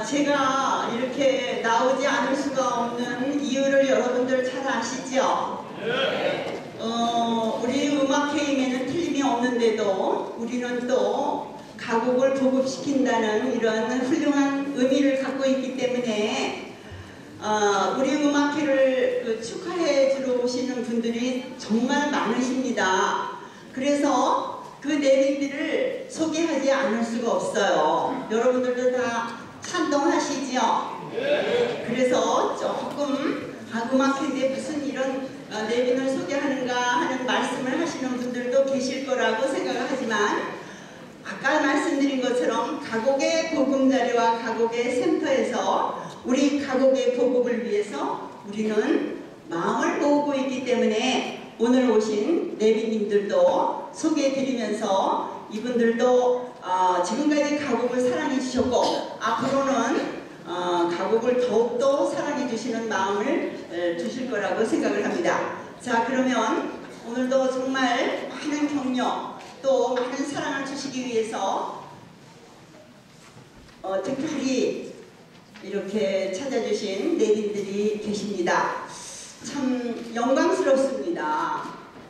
제가 이렇게 나오지 않을 수가 없는 이유를 여러분들 잘 아시죠? 우리 음악회임에는 틀림이 없는데도 우리는 또 가곡을 보급시킨다는 이런 훌륭한 의미를 갖고 있기 때문에 우리 음악회를 축하해 주러 오시는 분들이 정말 많으십니다. 그래서 그 내빈들을 소개하지 않을 수가 없어요. 여러분들도 다 찬동하시죠? 그래서 조금 음악회인데 무슨 이런 내빈을 소개하는가 하는 말씀을 하시는 분들도 계실 거라고 생각을 하지만, 아까 말씀드린 것처럼 가곡의 보금자리와 가곡의 센터에서 우리 가곡의 보급을 위해서 우리는 마음을 모으고 있기 때문에 오늘 오신 내빈님들도 소개해드리면서 이분들도 지금까지 가곡을 사랑해 주셨고 앞으로는 가곡을 더욱더 사랑해 주시는 마음을 주실 거라고 생각을 합니다. 자, 그러면 오늘도 정말 많은 격려 또 많은 사랑을 주시기 위해서 특별히 이렇게 찾아주신 내빈들이 계십니다. 참 영광스럽습니다.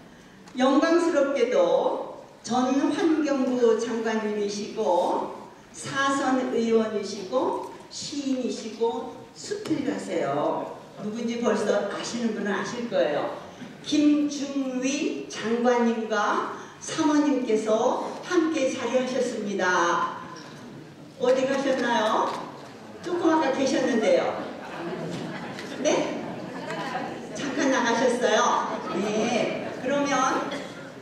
영광스럽게도 전 환경부 장관님이시고 사선 의원이시고 시인이시고 수필가세요. 누군지 벌써 아시는 분은 아실 거예요. 김중위 장관님과 사모님께서 함께 자리하셨습니다. 어디 가셨나요? 조금 아까 계셨는데요. 네? 잠깐 나가셨어요. 네. 그러면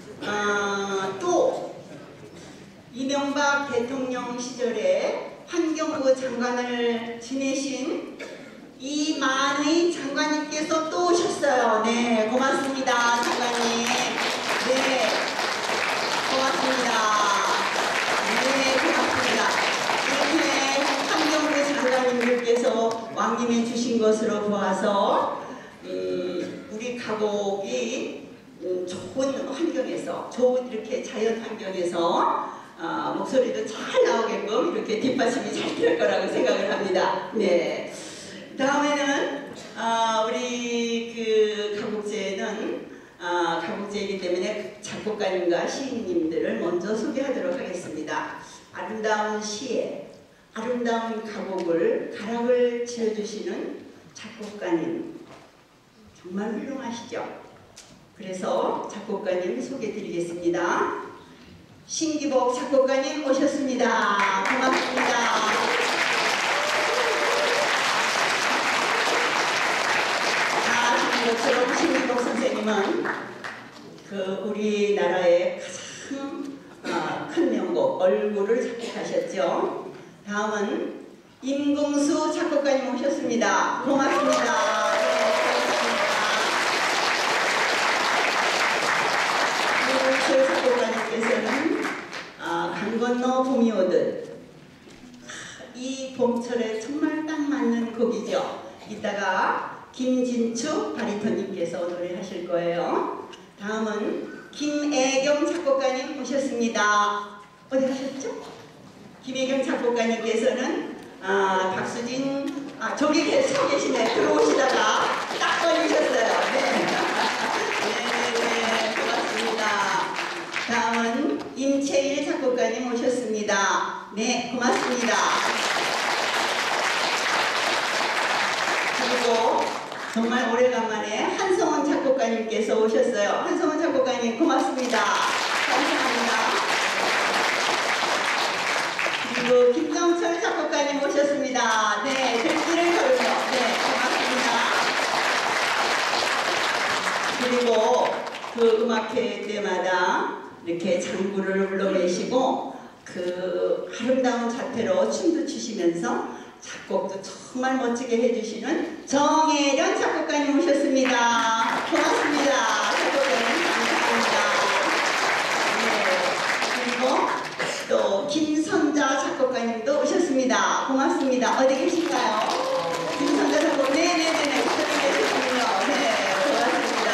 또 이명박 대통령 시절에 환경부 장관을 지내신 이만의 장관님께서 또 오셨어요. 네, 고맙습니다, 장관님. 네, 고맙습니다. 네, 고맙습니다. 이렇게 환경부 장관님들께서 왕님해 주신 것으로 보아서 우리 가곡이 좋은 환경에서, 좋은 이렇게 자연 환경에서 목소리도 잘 나오게끔 이렇게 뒷받침이 잘 될 거라고 생각을 합니다. 네. 다음에는 우리 그 가곡제는 가곡제이기 때문에 작곡가님과 시인님들을 먼저 소개하도록 하겠습니다. 아름다운 시에 아름다운 가곡을 가락을 지어주시는 작곡가님 정말 훌륭하시죠? 그래서 작곡가님 소개해드리겠습니다. 신기복 작곡가님 오셨습니다. 고맙습니다. 아시는 것처럼 신기복 선생님은 그 우리나라의 가장 큰 명곡 얼굴을 작곡하셨죠. 다음은 임금수 작곡가님 오셨습니다. 고맙습니다. 네, 작곡가님께서는 강 건너 봄이 오듯, 이 봄철에 정말 딱 맞는 곡이죠. 이따가 김진축 바리톤님께서 노래하실 거예요. 다음은 김애경 작곡가님 모셨습니다. 어디 가셨죠? 김애경 작곡가님께서는 박수진 저기 서 계시네. 들어오시다가 딱 걸리셨어요. 네. 네, 고맙습니다. 다음은 임채일 작곡가님 오셨습니다. 네, 고맙습니다. 그리고 정말 오래간만에 한성원 작곡가님께서 오셨어요. 한성원 작곡가님 고맙습니다. 감사합니다. 그리고 김정철 작곡가님 오셨습니다. 네, 들기를 걸며. 네, 고맙습니다. 그리고 그 음악회 때마다 이렇게 장구를 불러내시고 그 아름다운 자태로 춤도 추시면서 작곡도 정말 멋지게 해주시는 정혜련 작곡가님 오셨습니다. 고맙습니다. 작곡가님 감사합니다. 네. 그리고 또 김선자 작곡가님도 오셨습니다. 고맙습니다. 어디 계신가요? 김선자 작곡. 네네네네. 그쪽에 계시군요. 네, 고맙습니다.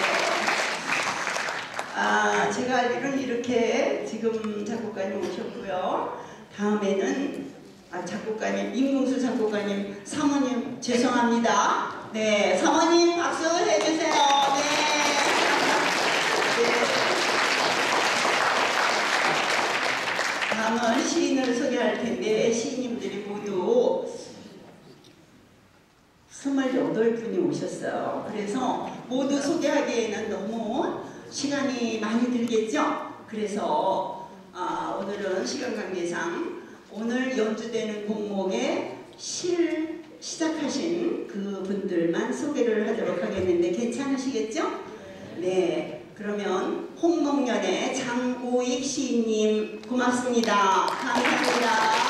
네. 제가 알기로는 이렇게 지금 작곡가님 오셨고요. 다음에는 작곡가님, 임궁수 작곡가님, 사모님 죄송합니다. 네, 사모님 박수 해주세요. 네. 다음은 시인을 소개할 텐데 시인님들이 모두 28분이 오셨어요. 그래서 모두 소개하기에는 너무 시간이 많이 들겠죠? 그래서 오늘은 시간 관계상 오늘 연주되는 곡목에 시를 시작하신 그 분들만 소개를 하도록 하겠는데 괜찮으시겠죠? 네, 그러면 홍목련의 장우익 시인님 고맙습니다. 감사합니다.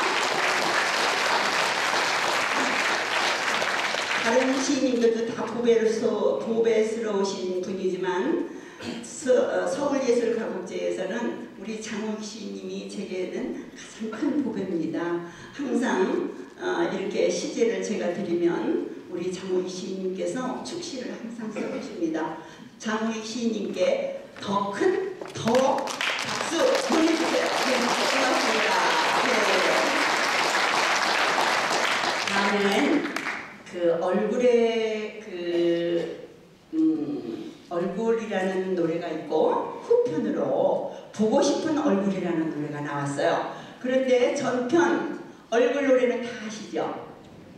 다른 시인님들도 다 보배스러우신 분이지만 서울예술가곡제에서는 우리 장우익 시인님이 제게는 가장 큰 보배입니다. 항상 이렇게 시제를 제가 드리면 우리 장우익 시인님께서 축시를 항상 써주십니다. 장우익 시인님께 더 박수 보내주세요. 네, 고맙습니다. 네. 다음은 얼굴이라는 노래가 있고 후편으로 보고 싶은 얼굴이라는 노래가 나왔어요. 그런데 전편 얼굴 노래는 다 아시죠?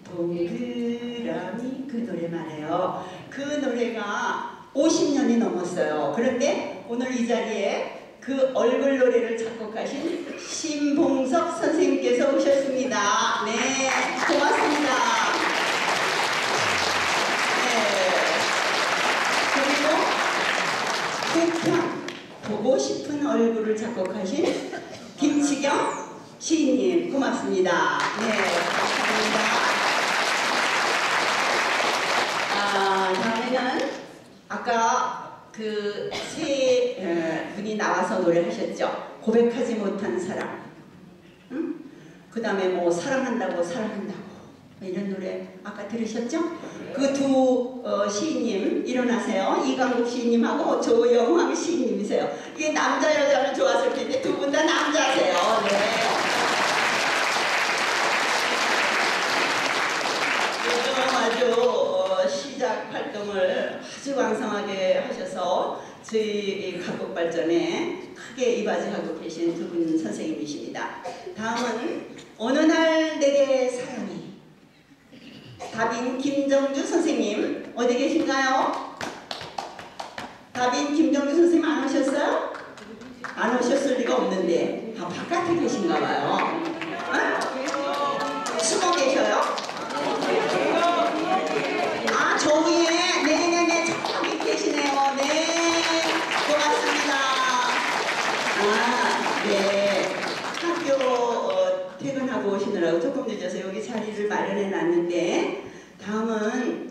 동그라미 그 노래 말이에요. 그 노래가 50년이 넘었어요. 그런데 오늘 이 자리에 그 얼굴 노래를 작곡하신 신봉석 선생님께서 오셨습니다. 네, 고맙습니다. 후편 보고 싶은 얼굴을 작곡하신 김치경 시인님 고맙습니다. 네, 감사합니다. 다음에는 아까 그 세 분이 나와서 노래하셨죠. 고백하지 못한 사랑, 응? 그 다음에 뭐 사랑한다고 이런 노래 아까 들으셨죠? 그 두 시인님 일어나세요. 이강국 시인님하고 조영황 시인님이세요. 이게 남자 여자는 좋았을 텐데 두 분 다 남자세요. 네. 요즘 아주 시작 활동을 아주 왕성하게 하셔서 저희 가곡 발전에 크게 이바지하고 계신 두 분 선생님이십니다. 다음은 어느 날 내게 사랑이 답인 김정주 선생님 어디 계신가요? 답인 김정주 선생님 안 오셨어요? 안 오셨을 리가 없는데 바깥에 계신가 봐요. 숨어 계셔요? 저기에 네네네 저기 계시네요. 네, 고맙습니다. 네, 학교 퇴근하고 오시느라고 조금 늦어서 여기 자리를 마련해 놨는데 다음은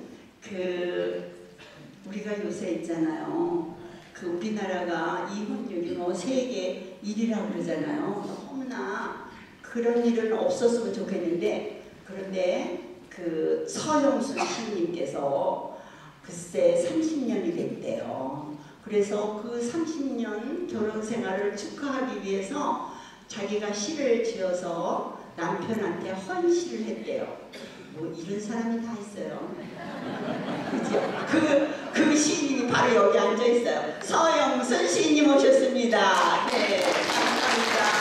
우리가 요새 있잖아요. 우리나라가 이혼율이 뭐 세계 1위라고 그러잖아요. 너무나 그런 일은 없었으면 좋겠는데 그런데 서영순 시인님께서 글쎄 30년이 됐대요. 그래서 그 30년 결혼 생활을 축하하기 위해서 자기가 시를 지어서 남편한테 헌시를 했대요. 뭐 이런 사람이 다 있어요. 그죠? 그 시인이 바로 여기 앉아 있어요. 서영순 시인님 오셨습니다. 네, 감사합니다.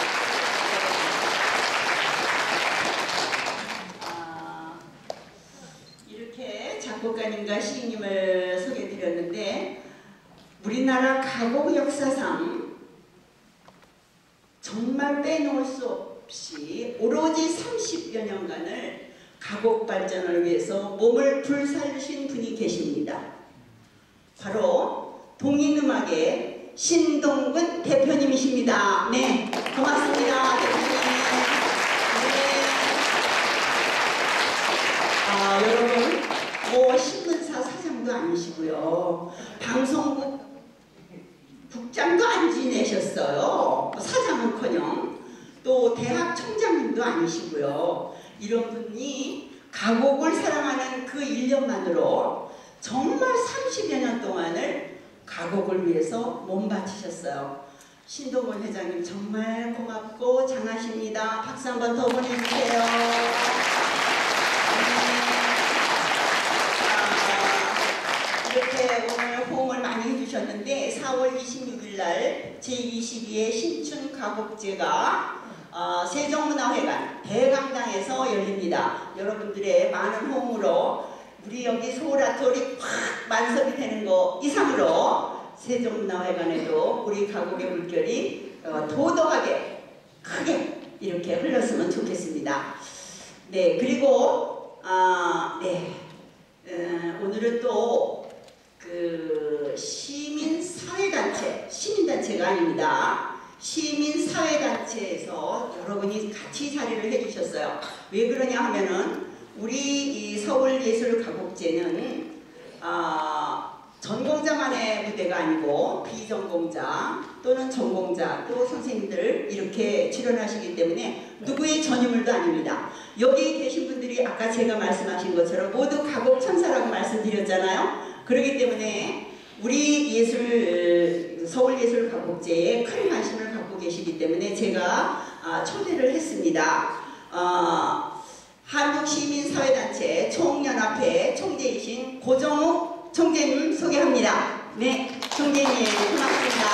이렇게 작곡가님과 시인님을 소개해드렸는데 우리나라 가곡 역사상 정말 빼놓을 수 없이 오로지 30여 년간을 가곡 발전을 위해서 몸을 불사르신 분이 계십니다. 바로 동인음악의 신동근 대표님이십니다. 네, 고맙습니다. 대표님. 네. 여러분, 뭐 신문사 사장도 아니시고요. 방송국 국장도 안 지내셨어요. 사장은커녕 또 대학 총장님도 아니시고요. 이런 분이 가곡을 사랑하는 그 1년만으로 정말 30여 년 동안을 가곡을 위해서 몸바치셨어요. 신동원 회장님 정말 고맙고 장하십니다. 박수 한번 더 보내주세요. 이렇게 오늘 호응을 많이 해주셨는데 4월 26일 날 제22회 신춘가곡제가 세종문화회관 대강당에서 열립니다. 여러분들의 많은 호응으로 우리 여기 서울아트홀이 확 만석이 되는 거 이상으로 세종문화회관에도 우리 가곡의 물결이 도덕하게 크게 이렇게 흘렀으면 좋겠습니다. 네, 그리고 오늘은 또 그 시민사회단체, 시민단체가 아닙니다. 시민사회단체에서 여러분이 같이 자리를 해주셨어요. 왜 그러냐 하면은 우리 이 서울예술가곡제는 전공자만의 무대가 아니고 비전공자 또는 전공자 또 선생님들 이렇게 출연하시기 때문에 누구의 전유물도 아닙니다. 여기 계신 분들이 아까 제가 말씀하신 것처럼 모두 가곡천사라고 말씀드렸잖아요. 그렇기 때문에 우리 서울예술가곡제에 큰 관심을 갖고 계시기 때문에 제가 초대를 했습니다. 한국시민사회단체 총연합회 총재이신 고정욱 총재님 소개합니다. 네, 총재님 고맙습니다.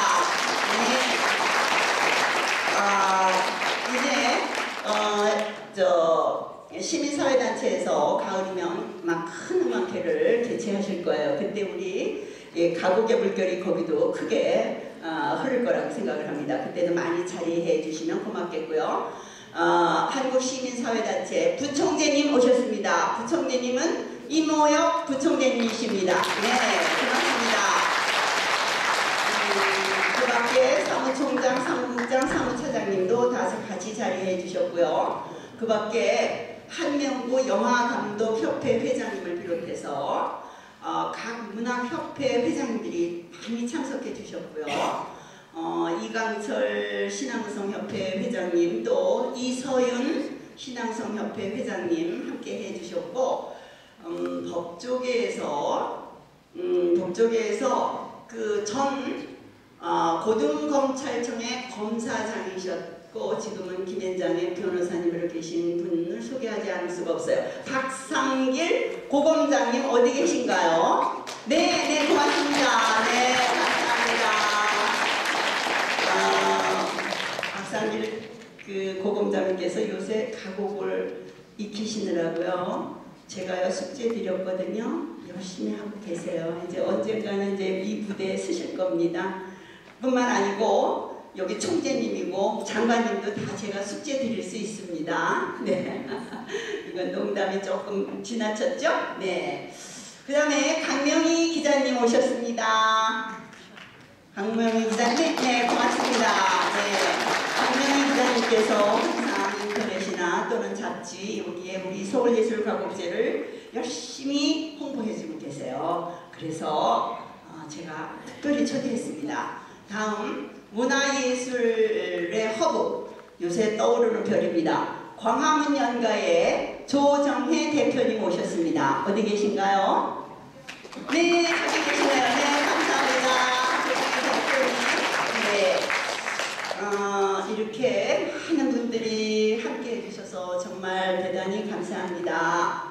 이제 시민사회단체에서 가을이면 막 큰 음악회를 개최하실 거예요. 그때 우리 가곡의 물결이 거기도 크게 흐를 거라고 생각을 합니다. 그때도 많이 자리해 주시면 고맙겠고요. 한국시민사회단체 부총재님 오셨습니다. 부총재님은 이모역 부총재님이십니다. 네, 고맙습니다. 그 밖에 사무총장, 사무국장, 사무차장님도 다 같이 자리해 주셨고요. 그 밖에 한명구 영화감독협회 회장님을 비롯해서 각 문학협회 회장님들이 많이 참석해 주셨고요. 이강철 신앙성협회 회장님 또 이서윤 신앙성협회 회장님 함께 해주셨고 법조계에서 그 전 고등검찰청의 검사장이셨고 지금은 김현장의 변호사님으로 계신 분을 소개하지 않을 수가 없어요. 박상길 고검장님 어디 계신가요? 네, 고맙습니다. 네, 감사합니다. 박상길 그 고검장님께서 요새 가곡을 익히시느라고요. 제가요 숙제 드렸거든요. 열심히 하고 계세요. 이제 언젠가는 이제 이 부대에 쓰실 겁니다. 뿐만 아니고 여기 총재님이고 장관님도 다 제가 숙제 드릴 수 있습니다. 네, 이건 농담이 조금 지나쳤죠? 네. 그 다음에 강명희 기자님 오셨습니다. 강명희 기자님, 네, 고맙습니다. 네, 강명희 기자님께서 항상 인터넷이나 또는 잡지 여기에 우리 서울예술가곡제를 열심히 홍보해주고 계세요. 그래서 제가 특별히 초대했습니다. 다음 문화예술의 허브 요새 떠오르는 별입니다. 광화문 연가의 조정혜 대표님 오셨습니다. 어디 계신가요? 네, 저기 계시네요. 네, 감사합니다. 네, 이렇게 많은 분들이 함께 해주셔서 정말 대단히 감사합니다.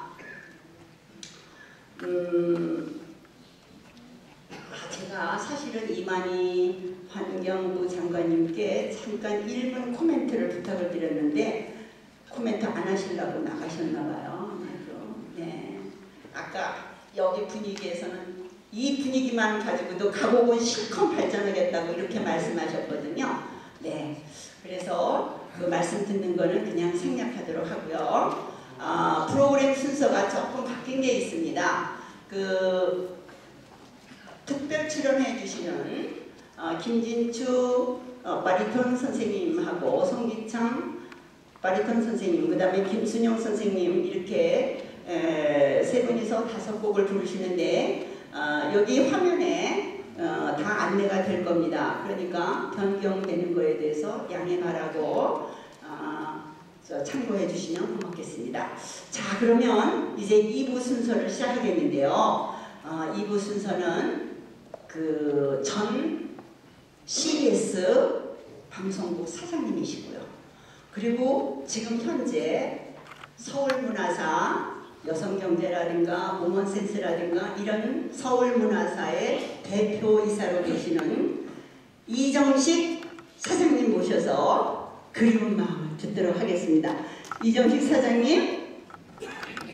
제가 사실은 이만희 환경부 장관님께 잠깐 1분 코멘트를 부탁을 드렸는데 코멘트 안 하시려고 나가셨나봐요. 네, 아까 여기 분위기에서는 이 분위기만 가지고도 가곡은 실컷 발전하겠다고 이렇게 말씀하셨거든요. 네, 그래서 그 말씀 듣는 거는 그냥 생략하도록 하고요. 프로그램 순서가 조금 바뀐 게 있습니다. 그 특별 출연해 주시는 김진추 바리톤 선생님하고 송기창 바리톤 선생님, 그 다음에 김순영 선생님 이렇게 세 분이서 5곡을 부르시는데 여기 화면에 다 안내가 될 겁니다. 그러니까 변경되는 거에 대해서 양해 바라고 참고해 주시면 고맙겠습니다. 자, 그러면 이제 2부 순서를 시작하겠는데요. 2부 순서는 그 전 CBS 방송국 사장님이시고요. 그리고 지금 현재 서울문화사 여성경제라든가 우먼센스라든가 이런 서울문화사의 대표이사로 계시는 이정식 사장님 모셔서 그리운 마음을 듣도록 하겠습니다. 이정식 사장님